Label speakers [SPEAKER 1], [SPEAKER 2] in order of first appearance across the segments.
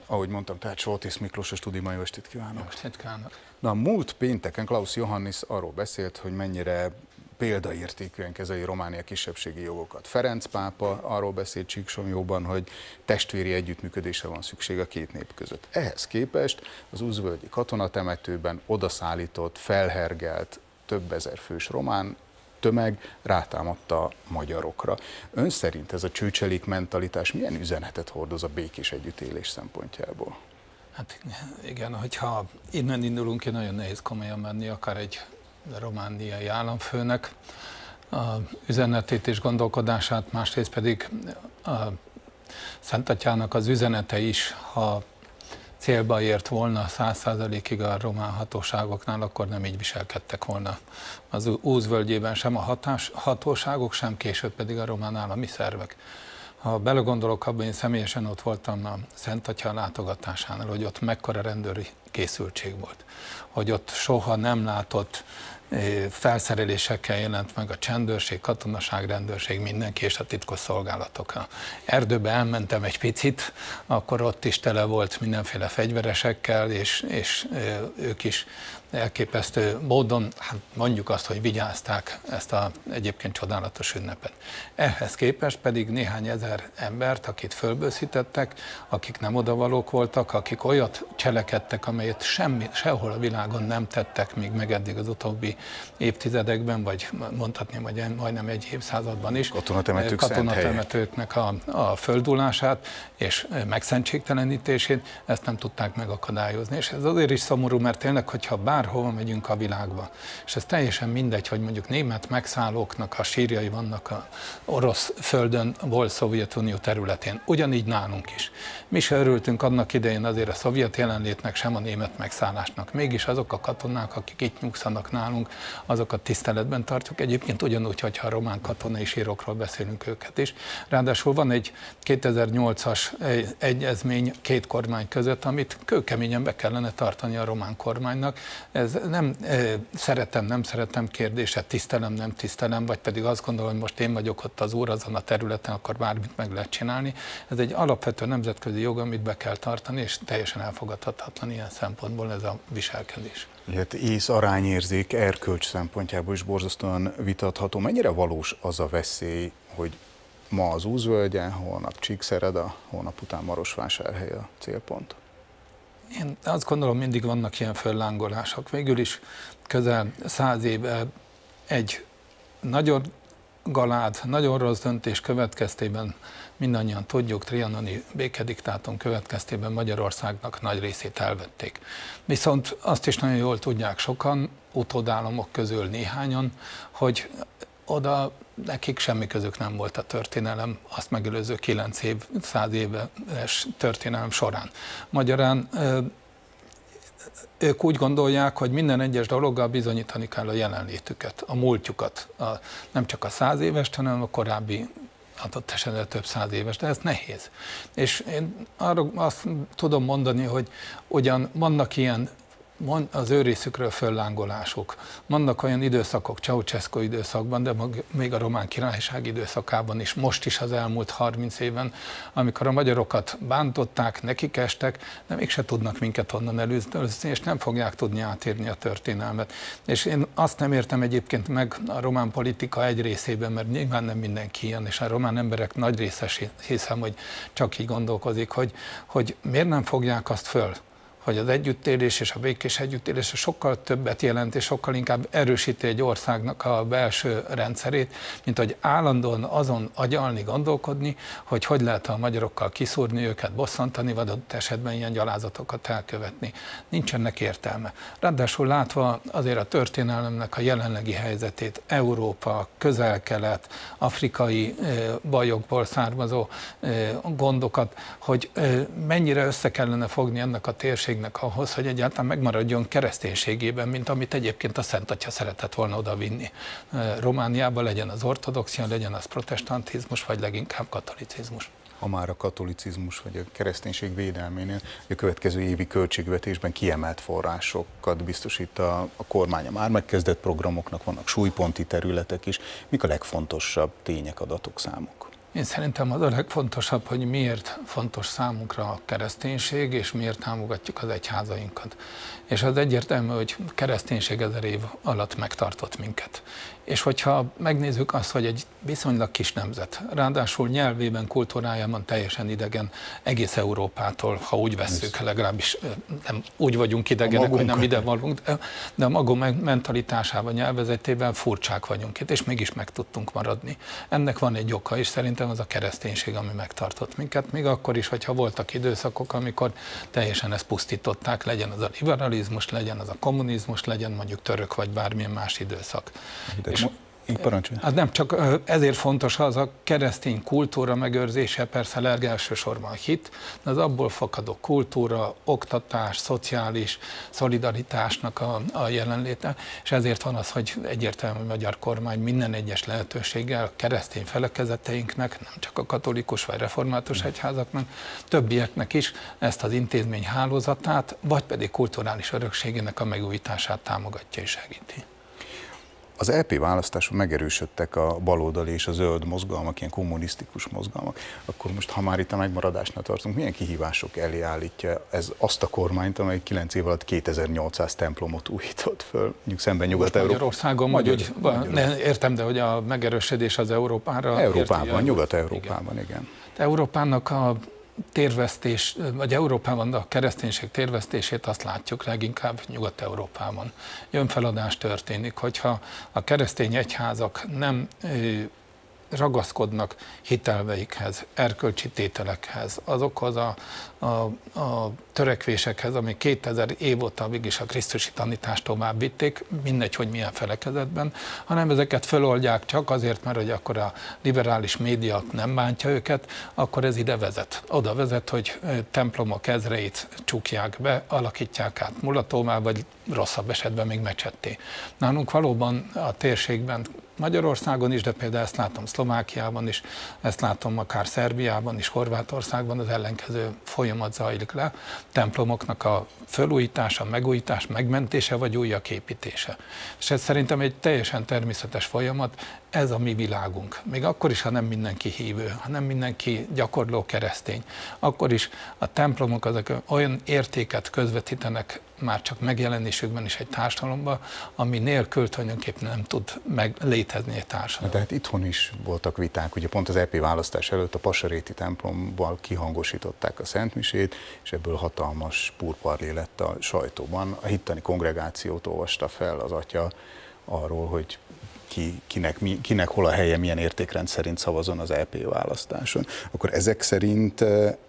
[SPEAKER 1] Ahogy mondtam, tehát Soltész Miklós, a stúdióban jó estét kívánok.
[SPEAKER 2] Jó estét kívánok.
[SPEAKER 1] Na, múlt pénteken Klaus Johannis arról beszélt, hogy mennyire példaértékűen kezeli Románia kisebbségi jogokat. Ferenc pápa arról beszélt Csíksomlyóban, hogy testvéri együttműködésre van szükség a két nép között. Ehhez képest az Újvölgyi katonatemetőben odaszállított, felhergelt, több ezer fős román tömeg rátámadta a magyarokra. Ön szerint ez a csőcselék mentalitás milyen üzenetet hordoz a békés együttélés szempontjából?
[SPEAKER 2] Hát igen, hogyha innen indulunk ki, nagyon nehéz komolyan menni, akár egy romániai államfőnek a üzenetét és gondolkodását, másrészt pedig a Szent Atyának az üzenete is, ha célba ért volna 100%-ig a román hatóságoknál, akkor nem így viselkedtek volna az Újvölgyében sem a hatóságok, sem később pedig a román állami szervek. Ha belegondolok abban, én személyesen ott voltam a Szent Atya látogatásánál, hogy ott mekkora rendőri készültség volt, hogy ott soha nem látott felszerelésekkel jelent meg a csendőrség, katonaság, rendőrség, mindenki és a titkos szolgálatok. Ha erdőbe elmentem egy picit, akkor ott is tele volt mindenféle fegyveresekkel, és ők is elképesztő módon, hát mondjuk azt, hogy vigyázták ezt a egyébként csodálatos ünnepet. Ehhez képest pedig néhány ezer embert, akit fölbőszítettek, akik nem odavalók voltak, akik olyat cselekedtek, amelyet sehol a világon nem tettek még meg eddig az utóbbi évtizedekben, vagy mondhatni, hogy majdnem egy évszázadban is. Katonatemetőknek a földulását és megszentségtelenítését, ezt nem tudták megakadályozni. És ez azért is szomorú, mert tényleg, hogyha bárhova megyünk a világba, és ez teljesen mindegy, hogy mondjuk német megszállóknak a sírjai vannak a orosz földön, volt Szovjetunió területén, ugyanígy nálunk is. Mi se örültünk annak idején azért a szovjet jelenlétnek, sem a német megszállásnak. Mégis azok a katonák, akik itt nyugszanak nálunk, azokat tiszteletben tartjuk. Egyébként ugyanúgy, hogyha a román katonai sírokról beszélünk őket is. Ráadásul van egy 2008-as egyezmény két kormány között, amit kőkeményen be kellene tartani a román kormánynak. Ez nem nem szeretem kérdése, tisztelem, nem tisztelem, vagy pedig azt gondolom, hogy most én vagyok ott az úr azon a területen, akkor bármit meg lehet csinálni. Ez egy alapvető nemzetközi jog, amit be kell tartani, és teljesen elfogadhatatlan ilyen szempontból ez a viselkedés.
[SPEAKER 1] Hát ész, arányérzék, erkölcs szempontjából is borzasztóan vitatható. Mennyire valós az a veszély, hogy ma az Újvölgyen, holnap Csíkszereda, holnap után Marosvásárhely a célpont?
[SPEAKER 2] Én azt gondolom, mindig vannak ilyen föllángolások. Végül is közel 100 éve egy nagyon galád, nagyon rossz döntés következtében, mindannyian tudjuk, trianoni békediktátum következtében Magyarországnak nagy részét elvették. Viszont azt is nagyon jól tudják sokan, utódállamok közül néhányan, hogy oda nekik semmi közük nem volt a történelem, azt megelőző 900 éves történelem során. Magyarán ők úgy gondolják, hogy minden egyes dologgal bizonyítani kell a jelenlétüket, a múltjukat, nem csak a 100 éves, hanem a korábbi adott esetben több 100 éves, de ez nehéz. És én arra azt tudom mondani, hogy ugyan vannak ilyen az ő részükről föllángolások. Vannak olyan időszakok, Ceausescu időszakban, de még a Román Királyság időszakában is, most is az elmúlt 30 éven, amikor a magyarokat bántották, nekik estek, de mégse tudnak minket onnan előzni, és nem fogják tudni átírni a történelmet. És én azt nem értem egyébként meg a román politika egy részében, mert nyilván nem mindenki ilyen, és a román emberek nagy része hiszem, hogy csak így gondolkozik, hogy miért nem fogják azt föl, hogy az együttélés és a békés együttélés sokkal többet jelent, és sokkal inkább erősíti egy országnak a belső rendszerét, mint hogy állandóan azon agyalni, gondolkodni, hogy lehet a magyarokkal kiszúrni őket, bosszantani, vagy adott esetben ilyen gyalázatokat elkövetni. Nincsenek értelme. Ráadásul látva azért a történelemnek a jelenlegi helyzetét, Európa, Közel-Kelet, afrikai bajokból származó gondokat, hogy mennyire össze kellene fogni ennek a térségnek ahhoz, hogy egyáltalán megmaradjon kereszténységében, mint amit egyébként a Szent Atya szeretett volna odavinni. Romániában legyen az ortodoxia, legyen az protestantizmus, vagy leginkább katolicizmus.
[SPEAKER 1] Ha már a katolicizmus vagy a kereszténység védelménél, a következő évi költségvetésben kiemelt forrásokat biztosít a kormány. A már megkezdett programoknak vannak súlyponti területek is. Mik a legfontosabb tények, adatok, számok?
[SPEAKER 2] Én szerintem az a legfontosabb, hogy miért fontos számunkra a kereszténység, és miért támogatjuk az egyházainkat. És az egyértelmű, hogy kereszténység 1000 év alatt megtartott minket. És hogyha megnézzük azt, hogy egy viszonylag kis nemzet, ráadásul nyelvében, kultúrájában teljesen idegen egész Európától, ha úgy vesszük, legalábbis nem úgy vagyunk idegenek, hogy nem ide valunk, de a magunk mentalitásában, nyelvezetében furcsák vagyunk itt, és mégis meg tudtunk maradni. Ennek van egy oka, és szerintem az a kereszténység, ami megtartott minket, még akkor is, hogyha voltak időszakok, amikor teljesen ezt pusztították, legyen az a liberalizmus, legyen az a kommunizmus, legyen mondjuk török vagy bármilyen más időszak. Hát nem csak ezért fontos az a keresztény kultúra megőrzése, persze legelsősorban a hit, de az abból fakadó kultúra, oktatás, szociális szolidaritásnak a jelenléte, és ezért van az, hogy egyértelmű magyar kormány minden egyes lehetőséggel a keresztény felekezeteinknek, nem csak a katolikus vagy református egyházaknak, többieknek is ezt az intézmény hálózatát, vagy pedig kulturális örökségének a megújítását támogatja és segíti.
[SPEAKER 1] Az EP választáson megerősödtek a baloldali és a zöld mozgalmak, ilyen kommunisztikus mozgalmak. Akkor most, ha már itt a megmaradásnál tartunk, milyen kihívások elé állítja ez azt a kormányt, amely 9 év alatt 2800 templomot újított föl, mondjuk szemben Nyugat-Európában?
[SPEAKER 2] Magyarországon, értem, de hogy a megerősödés az Európára...
[SPEAKER 1] Európában, Nyugat-Európában, igen.
[SPEAKER 2] Európának a térvesztés, vagy Európában a kereszténység térvesztését azt látjuk leginkább Nyugat-Európában. Jönfeladás történik, hogyha a keresztény egyházak nem ragaszkodnak hitelveikhez, erkölcsi tételekhez, azokhoz a törekvésekhez, ami 2000 év óta mégis a krisztusi tanítást tovább vitték, mindegy, hogy milyen felekezetben, hanem ezeket feloldják csak azért, mert hogy akkor a liberális média nem bántja őket, akkor ez ide vezet. Oda vezet, hogy templomok ezreit csukják be, alakítják át mulatóvá, vagy rosszabb esetben még mecsetté. Nálunk valóban a térségben, Magyarországon is, de például ezt látom Szlovákiában is, ezt látom akár Szerbiában is, Horvátországban az ellenkező folyamat zajlik le, templomoknak a felújítása, megújítás, megmentése vagy újak építése. És ez szerintem egy teljesen természetes folyamat, ez a mi világunk. Még akkor is, ha nem mindenki hívő, ha nem mindenki gyakorló keresztény, akkor is a templomok azok olyan értéket közvetítenek már csak megjelenésükben is egy társadalomban, ami nélkül tulajdonképpen nem tud létezni egy társadalom.
[SPEAKER 1] De hát itthon is voltak viták, ugye pont az EP választás előtt a Pasaréti templomban kihangosították a szentmisét, és ebből hatalmas purparlé lett a sajtóban. A hittani kongregációt olvasta fel az atya arról, hogy kinek hol a helye, milyen értékrend szerint szavazon az EP választáson. Akkor ezek szerint,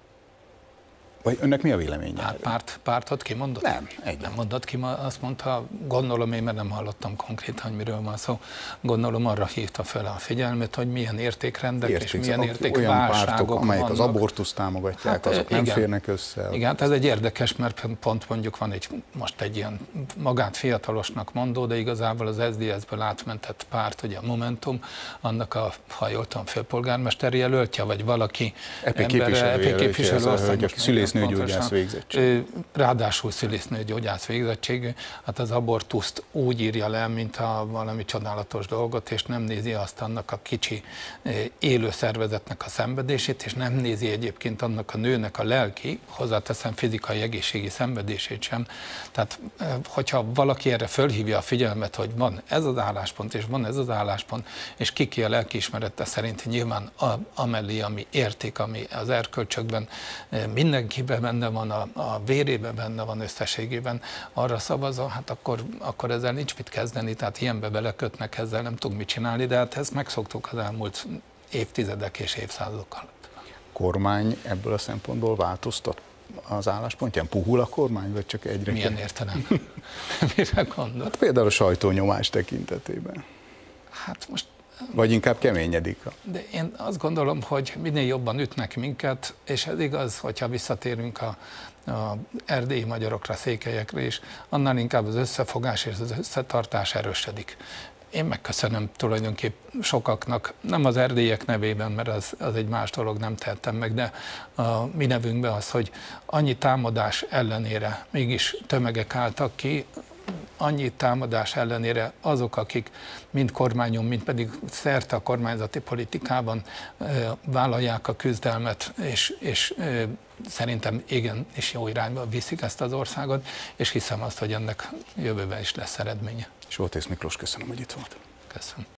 [SPEAKER 1] vagy önnek mi a véleménye?
[SPEAKER 2] Hát pártot kimondott?
[SPEAKER 1] Nem
[SPEAKER 2] mondott ki, azt mondta, gondolom én, mert nem hallottam konkrétan, hogy miről van szó, gondolom arra hívta fel a figyelmet, hogy milyen értékrendek és milyen értékválságok
[SPEAKER 1] olyan pártok, amelyek
[SPEAKER 2] vannak.
[SPEAKER 1] Az abortuszt támogatják, azok nem férnek össze.
[SPEAKER 2] Igen, ez egy érdekes, mert pont mondjuk van most egy ilyen magát fiatalosnak mondó, de igazából az SZDSZ-ből átmentett párt, ugye a Momentum, annak a, ha jól tudom, főpolgármester jelöltje, vagy valaki
[SPEAKER 1] EP képviselő, szülésznőgyógyász végzettség.
[SPEAKER 2] Ráadásul szülésznőgyógyász végzettség, hát az abortuszt úgy írja le, mint a valami csodálatos dolgot, és nem nézi azt annak a kicsi élő szervezetnek a szenvedését, és nem nézi egyébként annak a nőnek a lelki, hozzáteszem fizikai egészségi szenvedését sem. Tehát, hogyha valaki erre fölhívja a figyelmet, hogy van ez az álláspont, és van ez az álláspont, és ki a lelkiismerete szerint nyilván amellé, ami érték, ami az erkölcsökben mindenkiben benne van, a vérében benne van összességében, arra szavazza, hát akkor ezzel nincs mit kezdeni, tehát ilyenbe belekötnek, ezzel nem tudunk mit csinálni, de hát ezt megszoktuk az elmúlt évtizedek és évszázadok alatt.
[SPEAKER 1] Kormány ebből a szempontból változtat az álláspontján? Puhul a kormány, vagy csak egyre?
[SPEAKER 2] Milyen értelem? Mire gondol?
[SPEAKER 1] Hát például a sajtónyomás tekintetében.
[SPEAKER 2] Hát most...
[SPEAKER 1] Vagy inkább keményedik?
[SPEAKER 2] De én azt gondolom, hogy minél jobban ütnek minket, és ez igaz, hogyha visszatérünk a erdélyi magyarokra, székelyekre is, annál inkább az összefogás és az összetartás erősödik. Én megköszönöm tulajdonképp sokaknak, nem az erdélyek nevében, mert az egy más dolog, nem tehettem meg, de a mi nevünkben az, hogy annyi támadás ellenére mégis tömegek álltak ki, annyi támadás ellenére azok, akik mind kormányon, mind pedig szerte a kormányzati politikában vállalják a küzdelmet, és szerintem igen, és jó irányba viszik ezt az országot, és hiszem azt, hogy ennek jövőben is lesz eredménye.
[SPEAKER 1] Soltész Miklós, köszönöm, hogy itt volt.
[SPEAKER 2] Köszönöm.